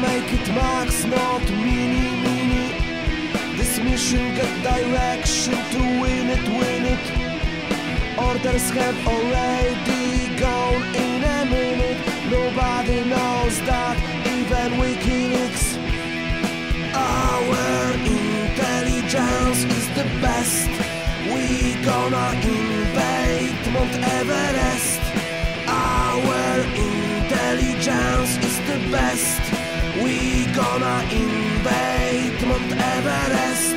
make it max, not mini. This mission get direction to win it. Orders have already gone in a minute. Nobody knows that, even WikiLeaks. Our intelligence is the best. We gonna invade Mount Everest. Our intelligence is the best. We gonna invade Mount Everest.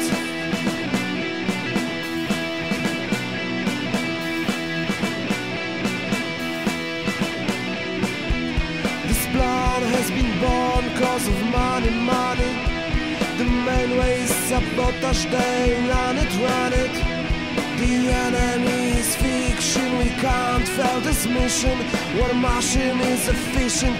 This plan has been born cause of money. The main way is sabotage, they run it. The enemy is fiction, we can't fail this mission. War machine is efficient.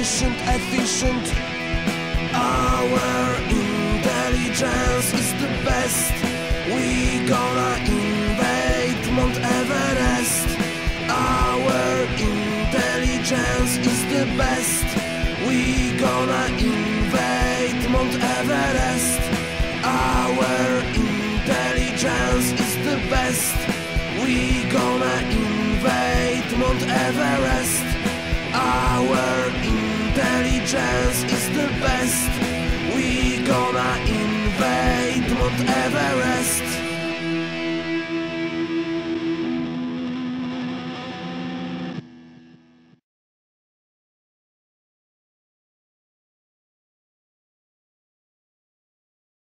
Our intelligence is the best. We gonna invade Mount Everest. Our intelligence is the best. We gonna invade Mount Everest. Our intelligence is the best. We gonna invade Mount Everest. Our intelligence is the best. We gonna invade Mount Everest.